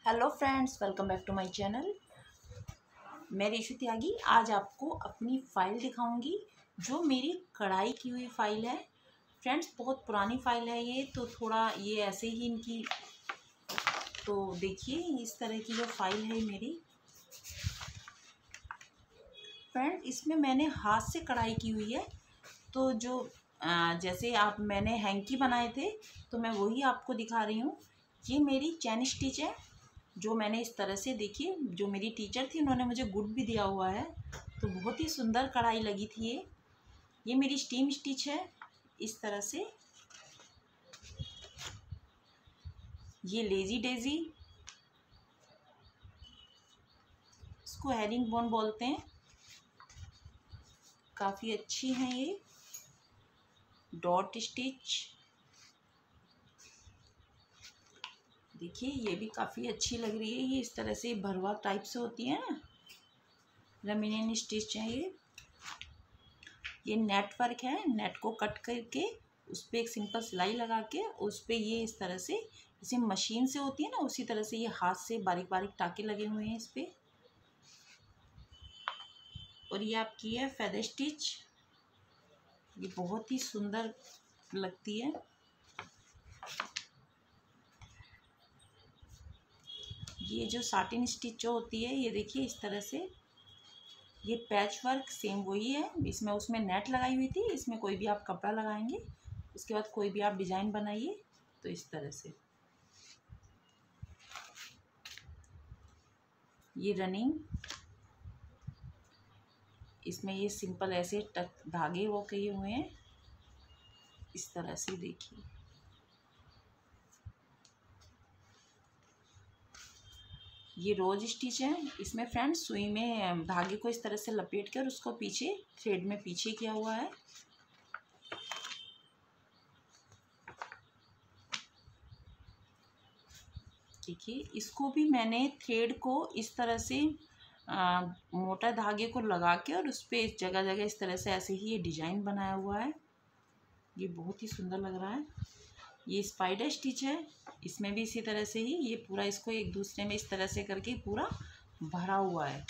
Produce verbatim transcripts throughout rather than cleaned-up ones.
Hello friends, welcome back to my channel. मैं रेशु त्यागी आज आपको अपनी फ़ाइल दिखाऊंगी जो मेरी कढ़ाई की हुई फ़ाइल है। फ्रेंड्स, बहुत पुरानी फ़ाइल है ये, तो थोड़ा ये ऐसे ही इनकी, तो देखिए इस तरह की जो फ़ाइल है मेरी। फ्रेंड, इसमें मैंने हाथ से कढ़ाई की हुई है, तो जो आ, जैसे आप मैंने हैंकी बनाए थे तो मैं वही आपको दिखा रही हूँ। ये मेरी चैन स्टिच है जो मैंने इस तरह से, देखिए, जो मेरी टीचर थी उन्होंने मुझे गुड भी दिया हुआ है, तो बहुत ही सुंदर कढ़ाई लगी थी ये। ये मेरी स्टीम स्टिच है इस तरह से। ये लेजी डेजी, इसको हेरिंग बोन बोलते हैं, काफ़ी अच्छी हैं ये। डॉट स्टिच, देखिए ये भी काफ़ी अच्छी लग रही है। ये इस तरह से भरवा टाइप से होती है ना, लेमिनेन स्टिच है ये। ये नेट वर्क है, नेट को कट करके उस पर एक सिंपल सिलाई लगा के उस पर ये इस तरह से, जैसे मशीन से होती है ना उसी तरह से ये हाथ से बारीक बारीक टाके लगे हुए हैं इस पर। और ये आपकी है फेदर स्टिच, ये बहुत ही सुंदर लगती है। ये जो साटिन स्टिच जो होती है, ये देखिए इस तरह से। ये पैच वर्क सेम वही है, इसमें उसमें नेट लगाई हुई थी, इसमें कोई भी आप कपड़ा लगाएंगे, उसके बाद कोई भी आप डिज़ाइन बनाइए तो इस तरह से। ये रनिंग, इसमें ये सिंपल ऐसे टक धागे वो किए हुए हैं इस तरह से, देखिए। ये रोज स्टिच है, इसमें फ्रेंड्स सुई में धागे को इस तरह से लपेट कर उसको पीछे थ्रेड में पीछे किया हुआ है। देखिए इसको भी मैंने थ्रेड को इस तरह से आ, मोटा धागे को लगा के और उस पर जगह जगह इस तरह से ऐसे ही ये डिजाइन बनाया हुआ है। ये बहुत ही सुंदर लग रहा है। ये स्पाइडर स्टिच है, इसमें भी इसी तरह से ही ये पूरा इसको एक दूसरे में इस तरह से करके पूरा भरा हुआ है।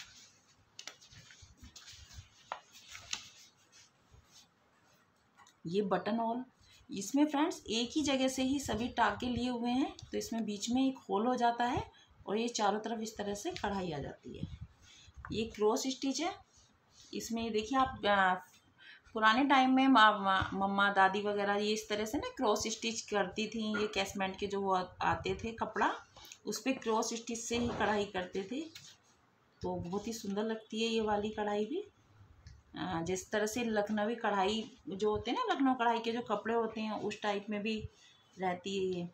ये बटन होल, इसमें फ्रेंड्स एक ही जगह से ही सभी टाके लिए हुए हैं, तो इसमें बीच में एक होल हो जाता है और ये चारों तरफ इस तरह से कढ़ाई आ जाती है। ये क्रॉस स्टिच है, इसमें देखिए आप आ, पुराने टाइम में मम्मा दादी वगैरह ये इस तरह से ना क्रॉस स्टिच करती थी। ये कैसमेंट के जो वो आते थे कपड़ा, उस पर क्रॉस स्टिच से ही कढ़ाई करते थे, तो बहुत ही सुंदर लगती है ये वाली कढ़ाई भी। जिस तरह से लखनवी कढ़ाई जो होते हैं ना, लखनऊ कढ़ाई के जो कपड़े होते हैं उस टाइप में भी रहती है ये।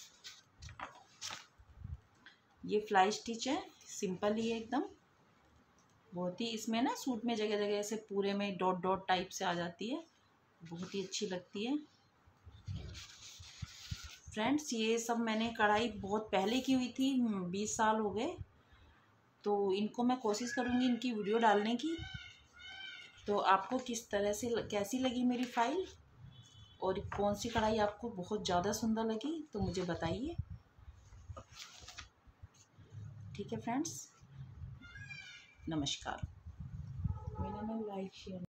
ये फ्लाई स्टिच है, सिंपल ही है एकदम, बहुत ही, इसमें ना सूट में जगह जगह ऐसे पूरे में डॉट डॉट टाइप से आ जाती है, बहुत ही अच्छी लगती है। फ्रेंड्स, ये सब मैंने कढ़ाई बहुत पहले की हुई थी, बीस साल हो गए, तो इनको मैं कोशिश करूँगी इनकी वीडियो डालने की। तो आपको किस तरह से कैसी लगी मेरी फ़ाइल और कौन सी कढ़ाई आपको बहुत ज़्यादा सुंदर लगी तो मुझे बताइए। ठीक है फ्रेंड्स, नमस्कार। मैंने लाइक शेयर